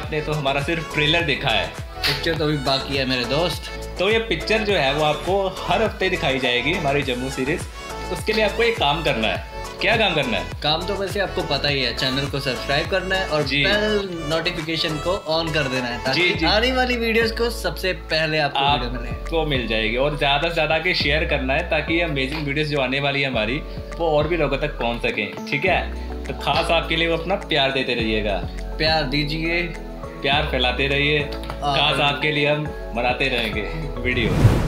आपने तो हमारा सिर्फ ट्रेलर देखा है, पिक्चर तो अभी बाकी है मेरे दोस्त। तो ये पिक्चर जो है वो आपको हर हफ्ते दिखाई जाएगी हमारी जम्मू सीरीज। उसके लिए आपको एक काम करना है। क्या काम करना है? काम तो वैसे आपको पता ही है, चैनल को सब्सक्राइब करना है और बेल नोटिफिकेशन को ऑन कर देना है ताकि आने वाली वीडियोस को सबसे पहले आपको मिल जाएगी। और ज़्यादा से ज़्यादा के शेयर करना है ताकि ये अमेजिंग वीडियोस जो आने वाली है हमारी वो और भी लोगों तक पहुंच सकें। ठीक है, तो खास आपके लिए वो अपना प्यार देते रहिएगा, प्यार दीजिए, प्यार फैलाते रहिए। खास आपके लिए हम बनाते रहेंगे वीडियो।